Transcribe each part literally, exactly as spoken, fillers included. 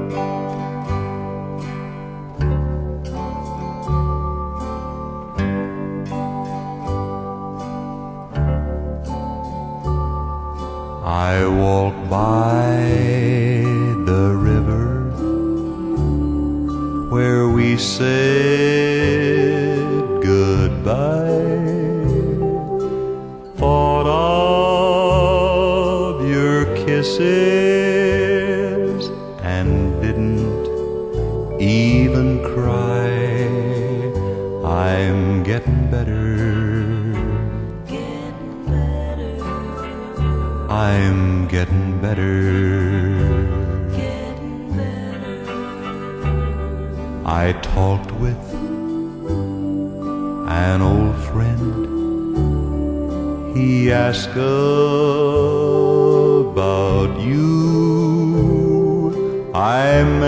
I walk by the river where we said goodbye, thought of your kisses and didn't even cry. I'm getting better, I'm getting better. Getting better. I talked with an old friend. He asked about you. I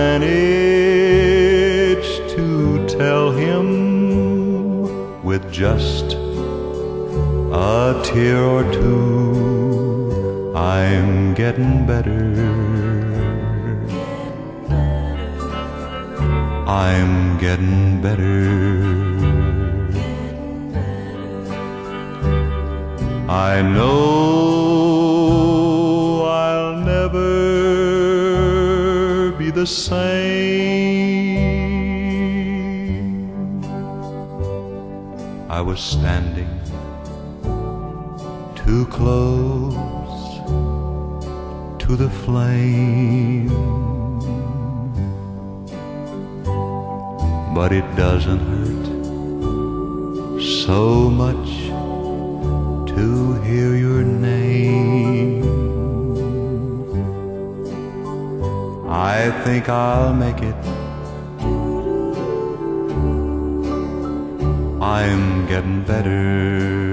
managed to tell him with just a tear or two. I'm getting better, I'm getting better. I know I'll never be the same. I was standing too close to the flame, but it doesn't hurt so much to hear your name. I think I'll make it, I'm getting better.